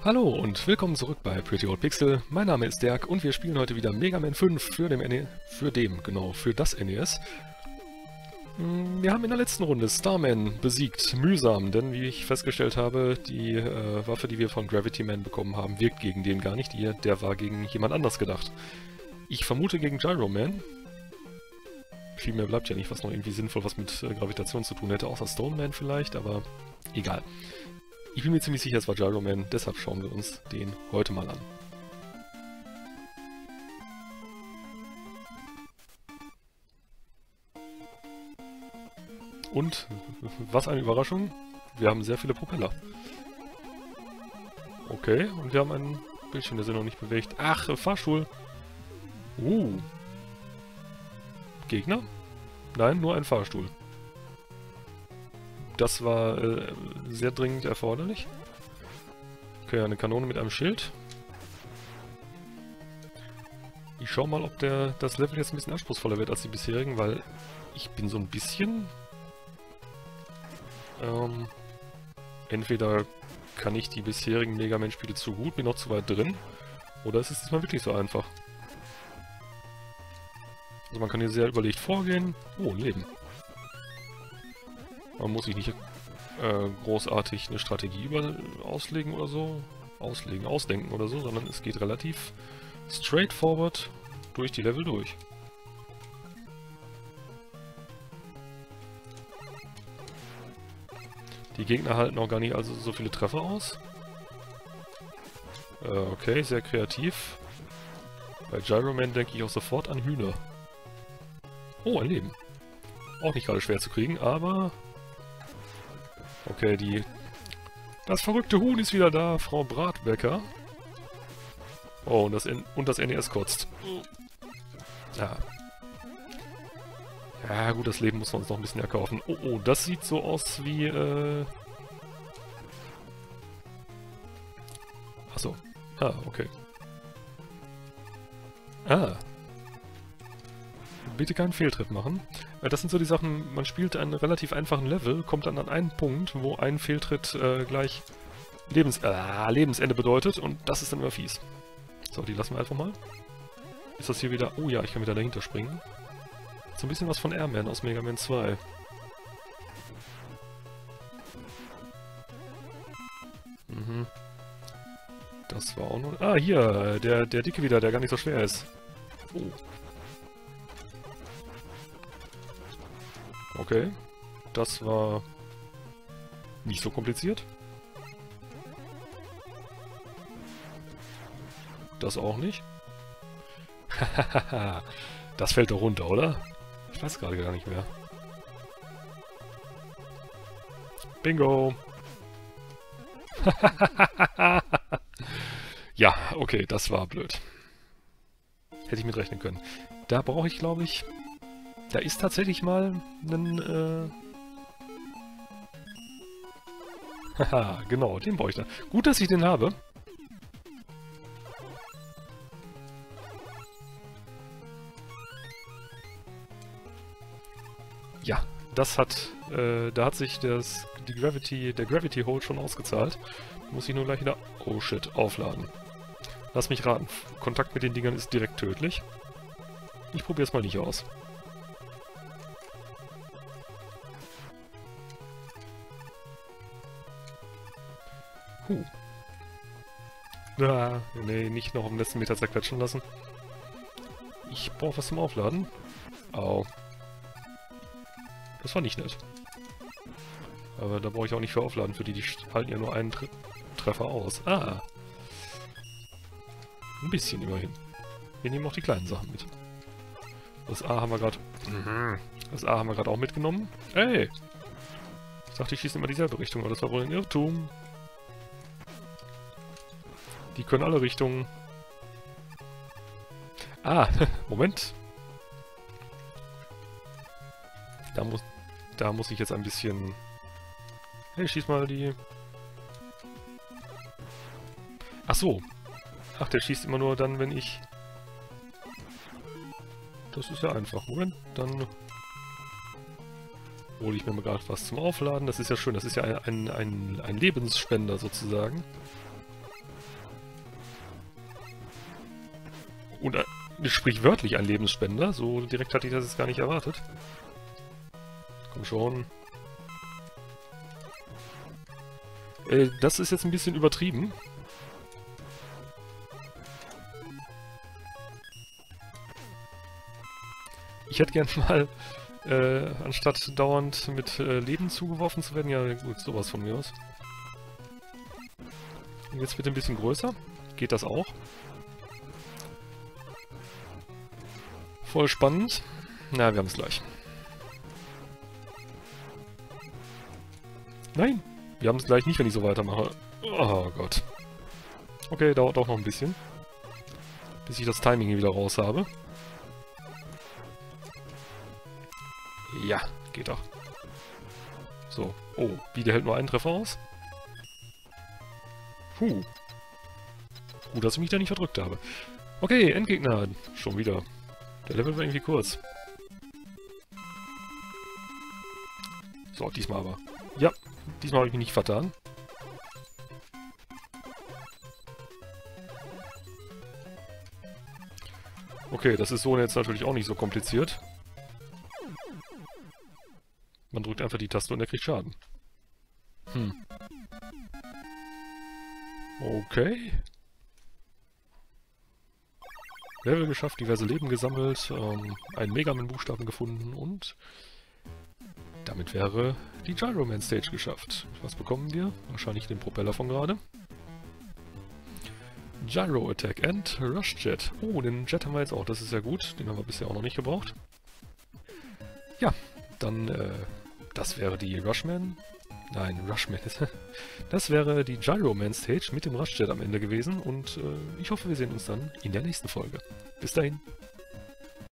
Hallo und willkommen zurück bei Pretty Old Pixel. Mein Name ist Dirk und wir spielen heute wieder Mega Man 5 für das NES. Wir haben in der letzten Runde Starman besiegt, mühsam, denn wie ich festgestellt habe, die Waffe, die wir von Gravity Man bekommen haben, wirkt gegen den gar nicht. Der war gegen jemand anders gedacht. Ich vermute gegen Gyro Man. Viel mehr bleibt ja nicht, was noch irgendwie sinnvoll was mit Gravitation zu tun hätte, außer Stone Man vielleicht, aber egal. Ich bin mir ziemlich sicher, es war Gyro Man, deshalb schauen wir uns den heute mal an. Und, was eine Überraschung, wir haben sehr viele Propeller. Okay, und wir haben einen Bildschirm, der sich noch nicht bewegt. Ach, Fahrstuhl. Gegner? Nein, nur ein Fahrstuhl. Das war sehr dringend erforderlich. Okay, eine Kanone mit einem Schild. Ich schau mal, ob das Level jetzt ein bisschen anspruchsvoller wird als die bisherigen, weil ich bin so ein bisschen... entweder kann ich die bisherigen Mega Man-Spiele zu gut, bin noch zu weit drin, oder es ist diesmal wirklich so einfach. Also man kann hier sehr überlegt vorgehen. Oh, ein Leben. Man muss sich nicht großartig eine Strategie ausdenken oder so, sondern es geht relativ straightforward durch die Level durch. Die Gegner halten auch gar nicht also so viele Treffer aus. Okay, sehr kreativ. Bei Gyro Man denke ich auch sofort an Hühner. Oh, ein Leben. Auch nicht gerade schwer zu kriegen, aber... Okay, das verrückte Huhn ist wieder da, Frau Bratbecker. Oh, und das NES kotzt. Ja. Ja, gut, das Leben muss man uns noch ein bisschen erkaufen. Oh, das sieht so aus wie, Achso. Ah, okay. Ah. Bitte keinen Fehltritt machen. Das sind so die Sachen, man spielt einen relativ einfachen Level, kommt dann an einen Punkt, wo ein Fehltritt gleich Lebensende bedeutet und das ist dann immer fies. So, die lassen wir einfach mal. Ist das hier wieder... Oh ja, ich kann wieder dahinter springen. So ein bisschen was von Airman aus Mega Man 2. Mhm. Das war auch noch... Ah, hier, der Dicke wieder, der gar nicht so schwer ist. Oh. Okay, das war nicht so kompliziert. Das auch nicht. Hahaha, das fällt doch runter, oder? Ich weiß gerade gar nicht mehr. Bingo! Ja, okay, das war blöd. Hätte ich mitrechnen können. Da brauche ich, glaube ich... Da ist tatsächlich mal ein, Haha, genau, den brauche ich da. Gut, dass ich den habe. Ja, das hat, da hat sich der Gravity Hold schon ausgezahlt. Muss ich nur gleich wieder, oh shit, aufladen. Lass mich raten, Kontakt mit den Dingern ist direkt tödlich. Ich probiere es mal nicht aus. Ah, nee, nicht noch am letzten Meter zerquetschen lassen. Ich brauche was zum Aufladen. Au. Das war nicht nett. Aber da brauche ich auch nicht für aufladen, für die halten ja nur einen Treffer aus. Ah. Ein bisschen immerhin. Wir nehmen auch die kleinen Sachen mit. Das A haben wir gerade... Das A haben wir gerade auch mitgenommen. Ey! Ich dachte, ich schieße immer dieselbe Richtung, aber das war wohl ein Irrtum. Die können alle Richtungen. Ah, Moment. Da muss ich jetzt ein bisschen... Hey, schieß mal die... Ach so. Ach, der schießt immer nur dann, wenn ich... Das ist ja einfach. Moment, dann... hole ich mir mal gerade was zum Aufladen. Das ist ja schön. Das ist ja ein Lebensspender sozusagen. Und sprichwörtlich ein Lebensspender. So direkt hatte ich das jetzt gar nicht erwartet. Komm schon. Das ist jetzt ein bisschen übertrieben. Ich hätte gern mal, anstatt dauernd mit Leben zugeworfen zu werden, ja gut, sowas von mir aus. Und jetzt wird ein bisschen größer. Geht das auch? Voll spannend. Na, wir haben es gleich. Nein, wir haben es gleich nicht, wenn ich so weitermache. Oh Gott. Okay, dauert auch noch ein bisschen. Bis ich das Timing hier wieder raus habe. Ja, geht doch. So. Oh, Biede hält nur einen Treffer aus. Puh. Gut, dass ich mich da nicht verdrückt habe. Okay, Endgegner. Schon wieder. Der Level war irgendwie kurz. So, diesmal aber. Ja, diesmal habe ich mich nicht vertan. Okay, das ist so jetzt natürlich auch nicht so kompliziert. Man drückt einfach die Taste und er kriegt Schaden. Okay. Level geschafft, diverse Leben gesammelt, einen Mega-Man-Buchstaben gefunden und damit wäre die Gyro-Man Stage geschafft. Was bekommen wir? Wahrscheinlich den Propeller von gerade. Gyro Attack and Rush Jet. Oh, den Jet haben wir jetzt auch, das ist ja gut. Den haben wir bisher auch noch nicht gebraucht. Ja, dann, das wäre die Rushman. Nein, Rushman. Das wäre die Gyro-Man Stage mit dem Rush Jet am Ende gewesen und ich hoffe, wir sehen uns dann in der nächsten Folge. Bis dahin.